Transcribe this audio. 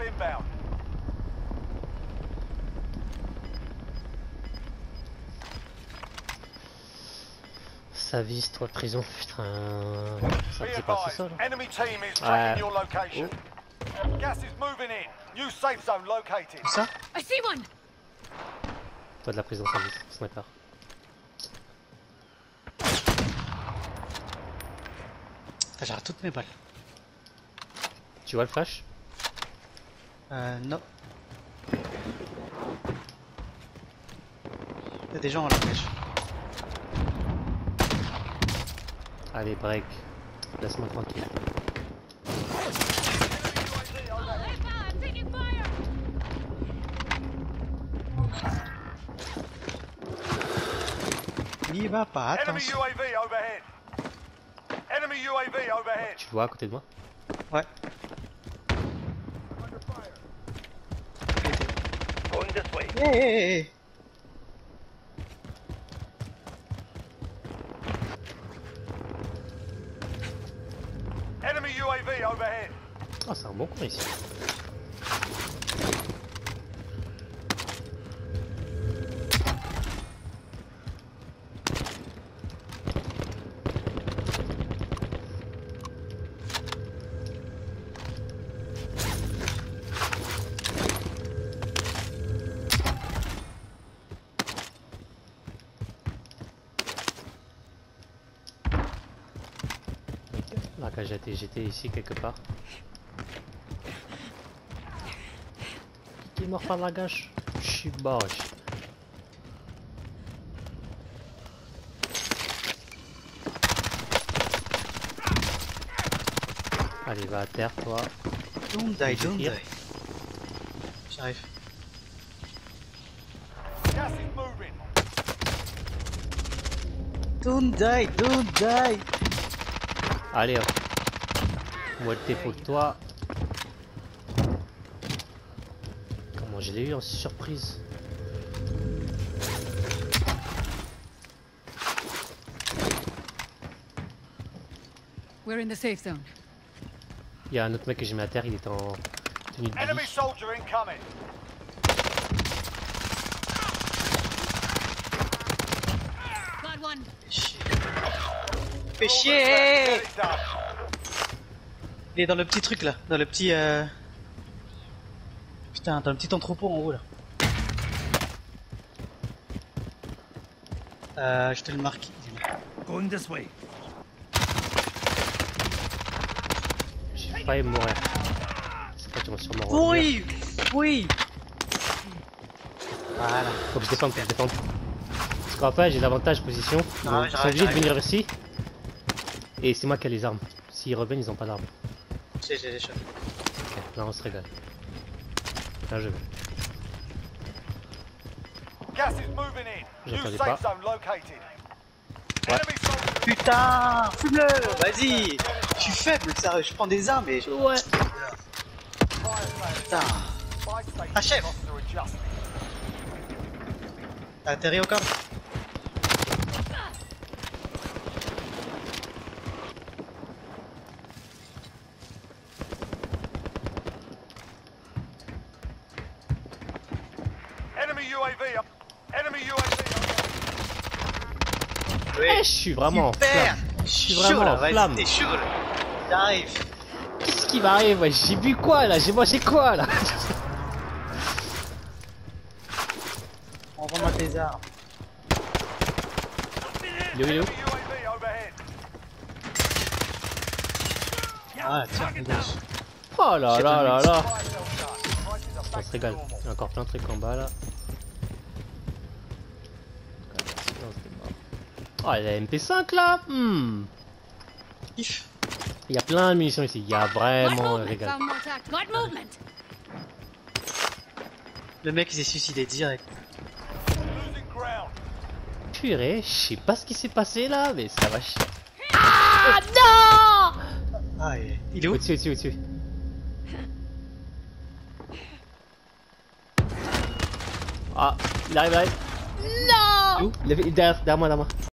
inbound. Ça vise toi prison, putain. Ça Be faisait pas advised, ça là. enemy team is Ouais. tracking your location. Gas is moving in. New safe zone located. Où ça? I see one. Toi de la prison, ça vise, sniper. J'arrête toutes mes balles. Tu vois le flash? Non. Il y a des gens à la pêche. Allez, break. Laisse-moi tranquille. I'm taking fire. Il y va pas, Enemy attention. UAV overhead. Enemy UAV overhead. Tu le vois à côté de moi? Ouais. Going this way. Hey, hey, hey. Enemy UAV overhead. Oh, c'est un bon coin ici. Là, quand j'étais ici quelque part. Qui est mort par la gâche? Je suis boche. Allez, va à terre, toi. Don't die, don't die. tire. J'arrive. Gas is moving. Don't die, don't die. Allez, hop. Moitié pour toi. Comment je l'ai eu en surprise? We're in the safe zone. Il y a un autre mec que j'ai mis à terre, il est en tenue de Enemy vie. soldier incoming. Got one. Fais chier. Get it done. Il est dans le petit truc là, dans le petit Putain, dans le petit entrepôt en haut là. Je te le marque. Going this way. J'ai failli mourir. C'est pas tu vas sûrement revenir. Oui, oui. Voilà. Faut que je défende, faut que je défende. Parce qu'en fait, j'ai l'avantage position. Ils Ah, sont j'arrive, obligés de j'arrive. venir ici. Et c'est moi qui ai les armes. S'ils reviennent, ils ont pas d'armes. J'ai les choses. Ok, là on se régale. Là je vais. Gas is moving in. New J'entendais safe pas. zone located. Ouais. Enemy soldier. Putain, fume-le, vas-y. Je suis faible, sérieux, je prends des armes et je... Ouais. Putain. Ah, chef. T'as atterri au corps? Enemy UAV up. Enemy UAV Eh, je suis vraiment en Super. flamme. Je suis vraiment chaud là, en vas-y, flamme. t'es chaud là. J'arrive. Qu'est-ce qui m'arrive? Ouais, j'ai bu quoi là? J'ai mangé quoi là? Envoie-moi tes armes. Yo yo. Enemy UAV overhead. Ah, tiens, dégage. Oh là là là là. Fire cell done. Prices are On back se to régale. normal. Il y a encore plein de trucs en bas là. Oh, il y a la MP5 là. Kiff. Il y a plein de munitions ici. Il y a Got vraiment un movement. régal. Found more tact. Got movement. Le mec il s'est suicidé direct. Losing ground. Purée, je sais pas ce qui s'est passé là, mais ça va chier. Ah non! Ah, il est où? Au-dessus, au-dessus, au-dessus. Ah, il arrive, il arrive. Non! Il est derrière moi, derrière moi.